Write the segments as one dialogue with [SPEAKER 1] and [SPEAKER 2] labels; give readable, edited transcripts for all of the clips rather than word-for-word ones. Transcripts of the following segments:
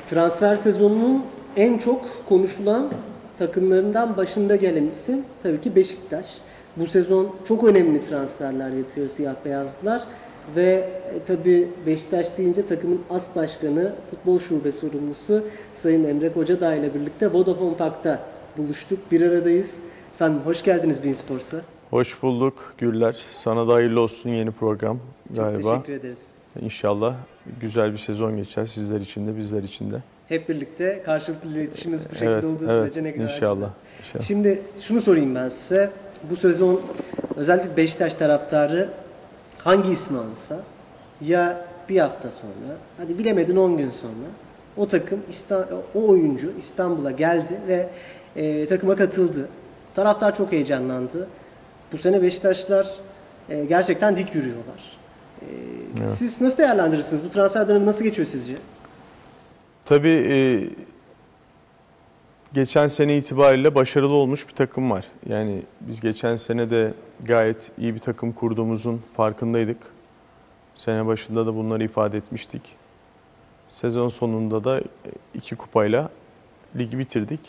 [SPEAKER 1] Transfer sezonunun en çok konuşulan takımlarından başında gelen isim tabii ki Beşiktaş. Bu sezon çok önemli transferler yapıyor siyah beyazlılar ve tabii Beşiktaş deyince takımın as başkanı, futbol şube sorumlusu Sayın Emre Kocadağ ile birlikte Vodafone Park'ta buluştuk. Bir aradayız. Efendim hoş geldiniz Bein Sports'a.
[SPEAKER 2] Hoş bulduk Güller. Sana da hayırlı olsun yeni program galiba.
[SPEAKER 1] Çok teşekkür ederiz.
[SPEAKER 2] İnşallah güzel bir sezon geçer sizler için de bizler için de.
[SPEAKER 1] Hep birlikte karşılıklı iletişimimiz bu şekilde olduğu sürece ne kadar
[SPEAKER 2] inşallah.
[SPEAKER 1] güzel. Şimdi şunu sorayım ben size. Bu sezon özellikle Beşiktaş taraftarı hangi ismi alsa ya bir hafta sonra, hadi bilemedin 10 gün sonra o takım, o oyuncu İstanbul'a geldi ve takıma katıldı. Taraftar çok heyecanlandı. Bu sene Beşiktaşlar gerçekten dik yürüyorlar.
[SPEAKER 2] Evet.
[SPEAKER 1] Siz nasıl değerlendirirsiniz? Bu transfer dönemi nasıl geçiyor sizce?
[SPEAKER 2] Tabii geçen sene itibariyle başarılı olmuş bir takım var. Yani biz geçen sene de gayet iyi bir takım kurduğumuzun farkındaydık. Sene başında da bunları ifade etmiştik. Sezon sonunda da 2 kupayla ligi bitirdik.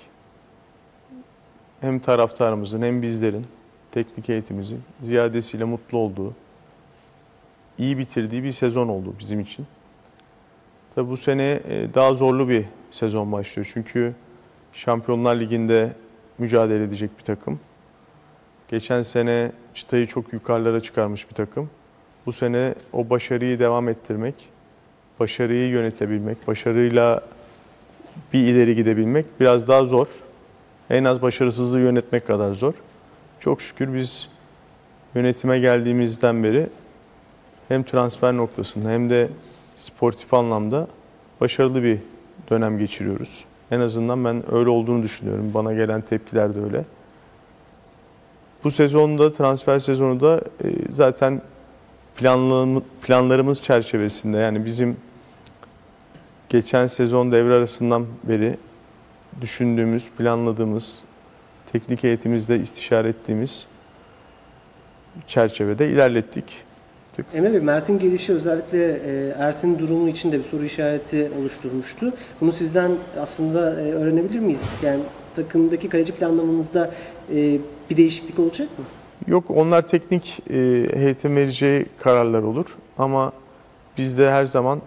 [SPEAKER 2] Hem taraftarımızın hem bizlerin, teknik heyetimizin ziyadesiyle mutlu olduğu, iyi bitirdiği bir sezon oldu bizim için. Tabii bu sene daha zorlu bir sezon başlıyor. Çünkü Şampiyonlar Ligi'nde mücadele edecek bir takım. Geçen sene çıtayı çok yukarılara çıkarmış bir takım. Bu sene o başarıyı devam ettirmek, başarıyı yönetebilmek, başarıyla bir ileri gidebilmek biraz daha zor. En az başarısızlığı yönetmek kadar zor. Çok şükür biz yönetime geldiğimizden beri hem transfer noktasında hem de sportif anlamda başarılı bir dönem geçiriyoruz. En azından ben öyle olduğunu düşünüyorum. Bana gelen tepkiler de öyle. Bu sezonda, transfer sezonu da zaten planlarımız çerçevesinde, yani bizim geçen sezon devre arasından beri düşündüğümüz, planladığımız, teknik heyetimizle istişare ettiğimiz çerçevede ilerlettik.
[SPEAKER 1] Emre Bey, Mert'in gelişi özellikle Ersin'in durumu için de bir soru işareti oluşturmuştu. Bunu sizden aslında öğrenebilir miyiz? Yani takımdaki kaleci planlamanızda bir değişiklik olacak mı?
[SPEAKER 2] Yok, onlar teknik heyetin vereceği kararlar olur. Ama bizde her zaman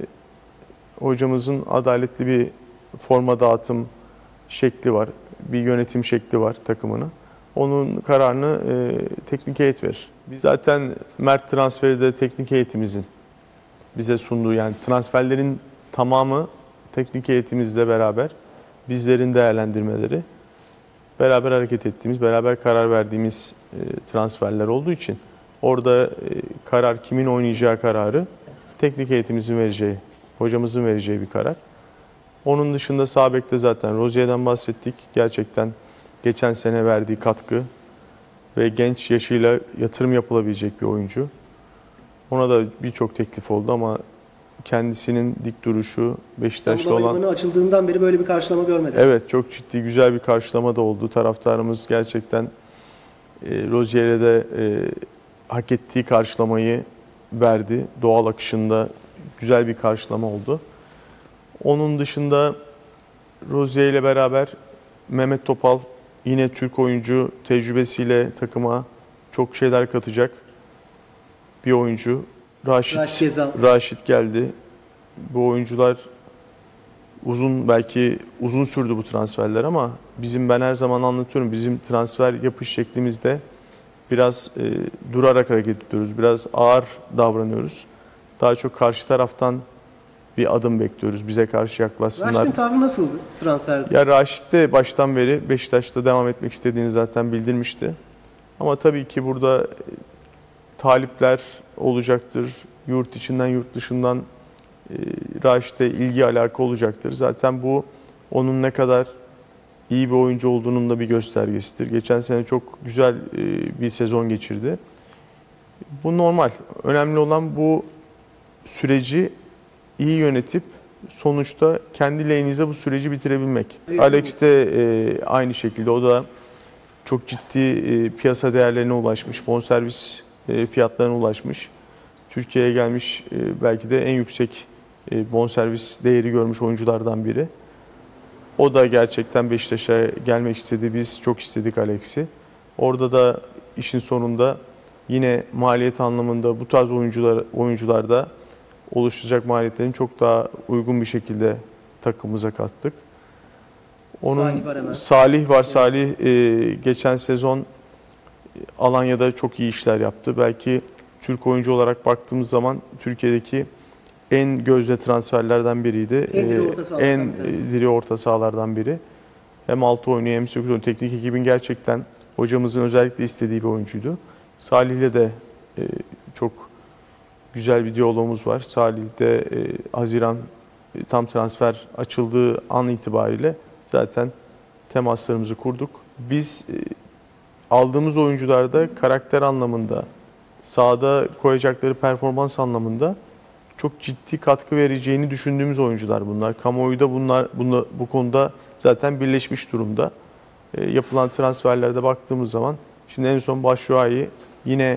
[SPEAKER 2] hocamızın adaletli bir forma dağıtım şekli var. Bir yönetim şekli var takımını. Onun kararını teknik heyet verir. Biz zaten Mert transferi de teknik heyetimizin bize sunduğu, yani transferlerin tamamı teknik heyetimizle beraber bizlerin değerlendirmeleri, beraber hareket ettiğimiz, beraber karar verdiğimiz transferler olduğu için orada karar, kimin oynayacağı kararı teknik heyetimizin vereceği, hocamızın vereceği bir karar. Onun dışında sağ bekte zaten Rozier'den bahsettik. Gerçekten geçen sene verdiği katkı ve genç yaşıyla yatırım yapılabilecek bir oyuncu. Ona da birçok teklif oldu ama kendisinin dik duruşu, Beşiktaş'ta olan...
[SPEAKER 1] açıldığından beri böyle bir karşılama görmedim.
[SPEAKER 2] Evet, çok ciddi, güzel bir karşılama da oldu. Taraftarımız gerçekten Rozier'e de hak ettiği karşılamayı verdi. Doğal akışında güzel bir karşılama oldu. Onun dışında Rozier ile beraber Mehmet Topal, yine Türk oyuncu,
[SPEAKER 1] tecrübesiyle
[SPEAKER 2] takıma çok şeyler katacak bir oyuncu. Raşit geldi. Bu oyuncular belki uzun sürdü bu transferler ama ben her zaman anlatıyorum, bizim transfer yapış şeklimizde biraz durarak hareket ediyoruz. Biraz ağır davranıyoruz. Daha çok karşı taraftan bir adım bekliyoruz. Bize karşı yaklaşsınlar.
[SPEAKER 1] Raşit'in tavrı nasıldı transferde?
[SPEAKER 2] Ya Raşit de baştan beri Beşiktaş'ta devam etmek istediğini zaten bildirmişti. Ama tabii ki burada talipler olacaktır. Yurt içinden, yurt dışından Raşit'e ilgi alaka olacaktır. Zaten bu onun ne kadar iyi bir oyuncu olduğunun da bir göstergesidir. Geçen sene çok güzel bir sezon geçirdi. Bu normal. Önemli olan bu süreci iyi yönetip sonuçta kendi lehinizde bu süreci bitirebilmek. Alex de aynı şekilde, o da çok ciddi piyasa değerlerine ulaşmış, bonservis fiyatlarına ulaşmış. Türkiye'ye gelmiş, belki de en yüksek bonservis değeri görmüş oyunculardan biri. O da gerçekten Beşiktaş'a gelmek istedi. Biz çok istedik Alex'i. Orada da işin sonunda yine maliyet anlamında bu tarz oyuncularda oluşacak maliyetlerin çok daha uygun bir şekilde takımımıza kattık.
[SPEAKER 1] Salih var hemen.
[SPEAKER 2] Salih var. Salih geçen sezon Alanya'da çok iyi işler yaptı. Belki Türk oyuncu olarak baktığımız zaman Türkiye'deki en gözde transferlerden biriydi. En diri orta sahalardan biri. Hem 6 oynuyor hem 8 oynuyor. Teknik ekibin gerçekten hocamızın özellikle istediği bir oyuncuydu. Salih'le de çok güzel bir diyalogumuz var. Salih de Haziran tam transfer açıldığı an itibariyle zaten temaslarımızı kurduk. Biz aldığımız oyuncularda karakter anlamında, sahada koyacakları performans anlamında çok ciddi katkı vereceğini düşündüğümüz oyuncular bunlar. Kamuoyu da bu konuda zaten birleşmiş durumda. Yapılan transferlerde baktığımız zaman şimdi en son Batshuayi yine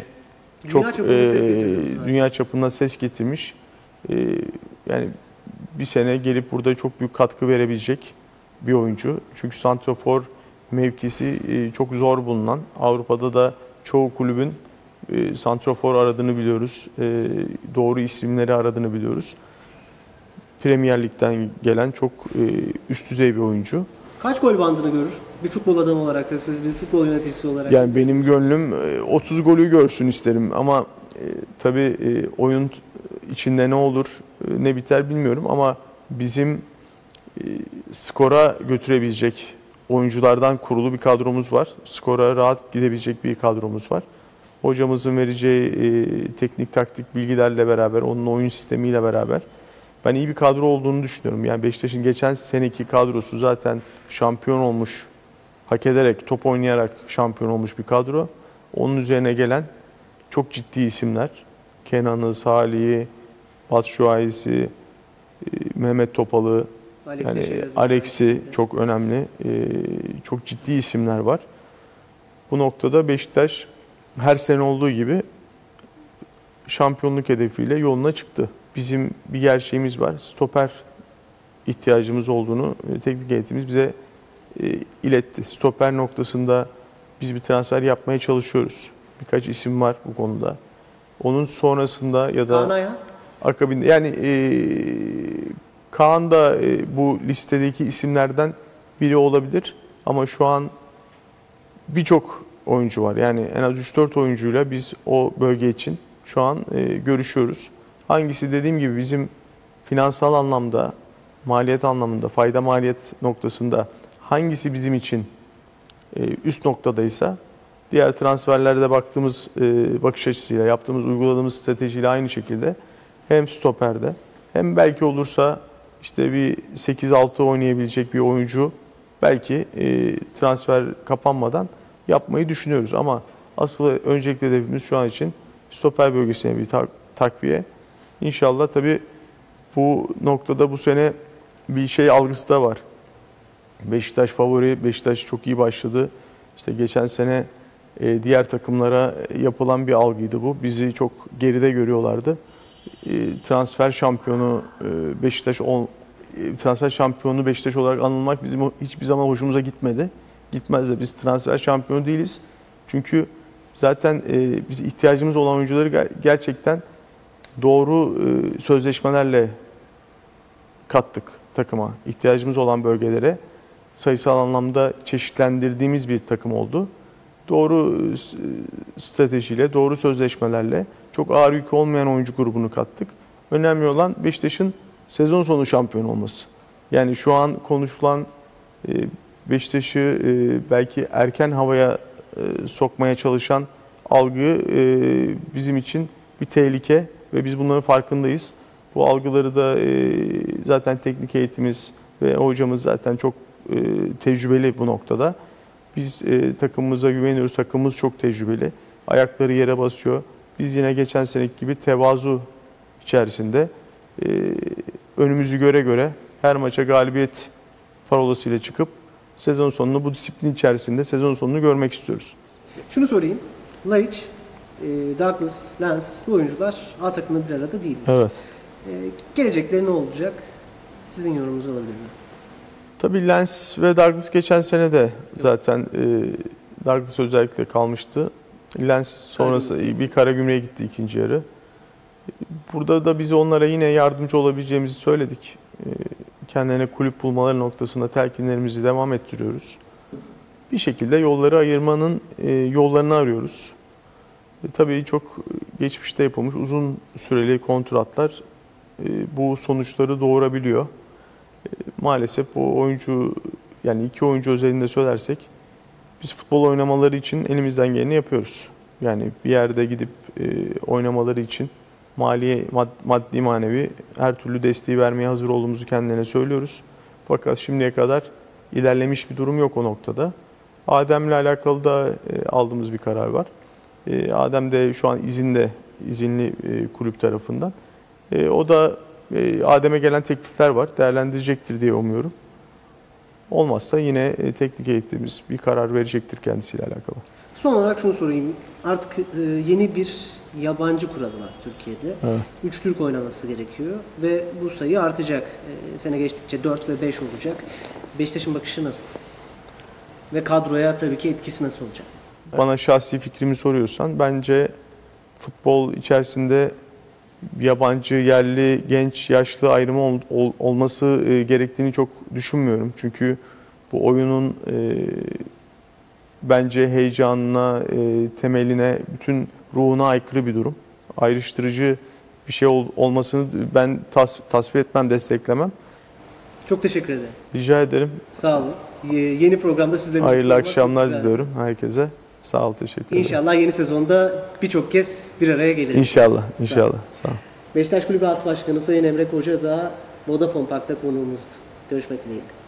[SPEAKER 2] dünya çapında ses getirmiş. Yani bir sene gelip burada çok büyük katkı verebilecek bir oyuncu. Çünkü santrafor mevkisi çok zor bulunan. Avrupa'da da çoğu kulübün santrafor aradığını biliyoruz. Doğru isimleri aradığını biliyoruz. Premier Lig'den gelen çok üst düzey bir oyuncu.
[SPEAKER 1] Kaç gol bandını görür? Bir futbol adamı olarak da siz bir futbol yöneticisi olarak.
[SPEAKER 2] Yani benim gönlüm 30 golü görsün isterim ama tabii oyun içinde ne olur ne biter bilmiyorum ama bizim skora götürebilecek oyunculardan kurulu bir kadromuz var. Skora rahat gidebilecek bir kadromuz var. Hocamızın vereceği teknik taktik bilgilerle beraber, onun oyun sistemiyle beraber ben iyi bir kadro olduğunu düşünüyorum. Yani Beşiktaş'ın geçen seneki kadrosu zaten şampiyon olmuş, hak ederek, top oynayarak şampiyon olmuş bir kadro. Onun üzerine gelen çok ciddi isimler. Kenan'ı, Salih'i, Batshuayi'si, Mehmet Topal'ı, yani Alex'i çok önemli. Çok ciddi isimler var. Bu noktada Beşiktaş her sene olduğu gibi şampiyonluk hedefiyle yoluna çıktı. Bizim bir gerçeğimiz var. Stoper ihtiyacımız olduğunu teknik heyetimiz bize iletti. Stoper noktasında biz bir transfer yapmaya çalışıyoruz. Birkaç isim var bu konuda. Onun sonrasında ya da akabinde yani Kaan da bu listedeki isimlerden biri olabilir. Ama şu an birçok oyuncu var. Yani en az 3-4 oyuncuyla biz o bölge için şu an görüşüyoruz. Hangisi dediğim gibi bizim finansal anlamda, maliyet anlamında, fayda maliyet noktasında hangisi bizim için üst noktadaysa diğer transferlerde baktığımız bakış açısıyla, yaptığımız, uyguladığımız stratejiyle aynı şekilde hem stoperde hem belki olursa işte bir 8-6 oynayabilecek bir oyuncu belki transfer kapanmadan yapmayı düşünüyoruz. Ama asıl öncelikli hedefimiz şu an için stoper bölgesine bir takviye. İnşallah tabii bu noktada bu sene bir şey algısı da var. Beşiktaş favori, Beşiktaş çok iyi başladı. İşte geçen sene diğer takımlara yapılan bir algıydı bu. Bizi çok geride görüyorlardı. Transfer şampiyonu Beşiktaş olarak anılmak bizim hiçbir zaman hoşumuza gitmedi. Gitmez de biz transfer şampiyonu değiliz. Çünkü zaten biz ihtiyacımız olan oyuncuları gerçekten doğru sözleşmelerle kattık takıma. İhtiyacımız olan bölgelere sayısal anlamda çeşitlendirdiğimiz bir takım oldu. Doğru stratejiyle, doğru sözleşmelerle çok ağır yük olmayan oyuncu grubunu kattık. Önemli olan Beşiktaş'ın sezon sonu şampiyon olması. Yani şu an konuşulan Beşiktaş'ı belki erken havaya sokmaya çalışan algı bizim için bir tehlike ve biz bunların farkındayız. Bu algıları da zaten teknik heyetimiz ve hocamız zaten çok tecrübeli bu noktada. Biz takımımıza güveniyoruz. Takımımız çok tecrübeli. Ayakları yere basıyor. Biz yine geçen seneki gibi tevazu içerisinde önümüzü göre göre her maça galibiyet parolasıyla çıkıp sezon sonunu bu disiplin içerisinde sezon sonunu görmek istiyoruz.
[SPEAKER 1] Şunu sorayım. Laiç, Douglas, Lens bu oyuncular A takımında bir arada değil.
[SPEAKER 2] Evet.
[SPEAKER 1] Gelecekleri ne olacak? Sizin yorumunuz olabilir mi?
[SPEAKER 2] Tabii Lens ve Douglas geçen sene de zaten Douglas özellikle kalmıştı. Lens sonrası bir Karagümrük'e gitti ikinci yarı. Burada da biz onlara yine yardımcı olabileceğimizi söyledik. Kendilerine kulüp bulmaları noktasında telkinlerimizi devam ettiriyoruz. Bir şekilde yolları ayırmanın yollarını arıyoruz. Tabii çok geçmişte yapılmış uzun süreli kontratlar bu sonuçları doğurabiliyor. Maalesef bu oyuncu, yani iki oyuncu özelinde söylersek biz futbol oynamaları için elimizden geleni yapıyoruz. Yani bir yerde gidip oynamaları için maddi manevi her türlü desteği vermeye hazır olduğumuzu kendilerine söylüyoruz. Fakat şimdiye kadar ilerlemiş bir durum yok o noktada. Adem'le alakalı da aldığımız bir karar var. Adem de şu an izinli kulüp tarafından. O da Adem'e gelen teklifler var. Değerlendirecektir diye umuyorum. Olmazsa yine teknik heyetimiz bir karar verecektir kendisiyle alakalı.
[SPEAKER 1] Son olarak şunu sorayım. Artık yeni bir yabancı kuralı var Türkiye'de.
[SPEAKER 2] Evet.
[SPEAKER 1] 3 Türk oynaması gerekiyor ve bu sayı artacak. Sene geçtikçe 4 ve 5 olacak. Beşiktaş'ın bakışı nasıl? Ve kadroya tabii ki etkisi nasıl olacak?
[SPEAKER 2] Bana şahsi fikrimi soruyorsan bence futbol içerisinde yabancı, yerli, genç, yaşlı ayrımı olması gerektiğini çok düşünmüyorum. Çünkü bu oyunun bence heyecanına, temeline, bütün ruhuna aykırı bir durum. Ayrıştırıcı bir şey olmasını ben tasvip etmem, desteklemem.
[SPEAKER 1] Çok teşekkür ederim.
[SPEAKER 2] Rica ederim.
[SPEAKER 1] Sağ olun. Yeni programda sizlerle
[SPEAKER 2] Hayırlı
[SPEAKER 1] birlikte olmak çok
[SPEAKER 2] akşamlar
[SPEAKER 1] güzeldi.
[SPEAKER 2] diliyorum herkese. Sağ ol, teşekkür ederim.
[SPEAKER 1] İnşallah yeni sezonda birçok kez bir araya geliriz.
[SPEAKER 2] İnşallah, inşallah. Sağ ol.
[SPEAKER 1] Beşiktaş Kulübü As Başkanı Sayın Emre Koca da Vodafone Park'ta konuğumuzdu. Görüşmek dileğiyle.